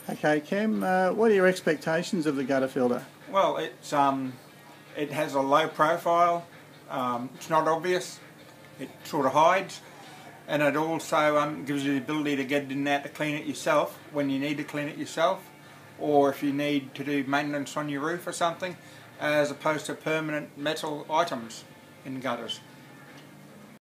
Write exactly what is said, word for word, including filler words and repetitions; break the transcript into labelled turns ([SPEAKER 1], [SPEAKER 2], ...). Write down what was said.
[SPEAKER 1] Okay, Cam, uh, what are your expectations of the Guttafilta?
[SPEAKER 2] Well, it's um, it has a low profile. Um, it's not obvious. It sort of hides, and it also um, gives you the ability to get in and out to clean it yourself when you need to clean it yourself, or if you need to do maintenance on your roof or something, as opposed to permanent metal items in gutters.